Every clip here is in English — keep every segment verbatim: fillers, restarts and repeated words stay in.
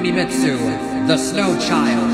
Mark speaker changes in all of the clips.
Speaker 1: Kunimitsu, the Snow Child.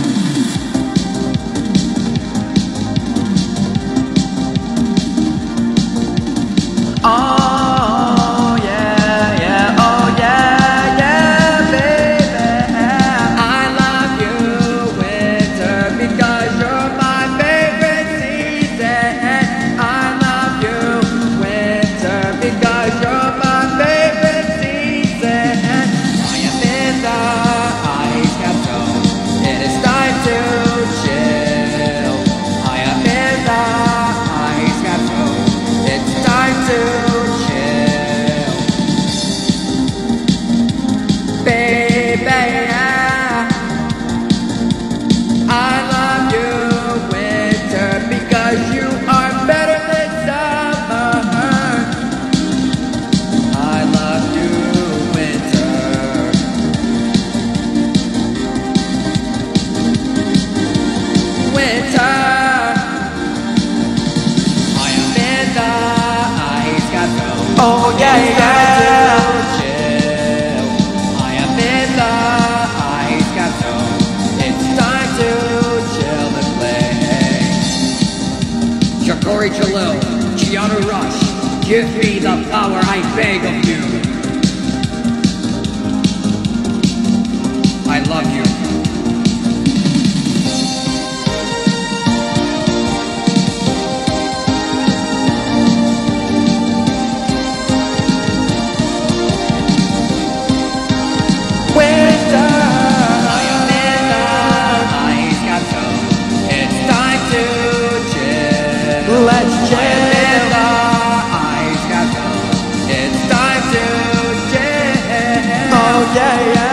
Speaker 2: Oh yeah, yeah, oh yeah, yeah, baby.
Speaker 1: I love you, winter, because you're my favorite season. I love you, winter, because you're my favorite season. I am in the ice cap zone. It is time to chill. I am in the ice cap zone. It's time to
Speaker 2: oh yeah, yeah.
Speaker 1: Chill. I am in the ice cap zone. It's time to chill and play. Shakori Jalil, Gianna Rush, give me the power I beg of you. I love you.
Speaker 2: Let's chill.
Speaker 1: In the ice cap zone. It's time to chill.
Speaker 2: Oh yeah, yeah.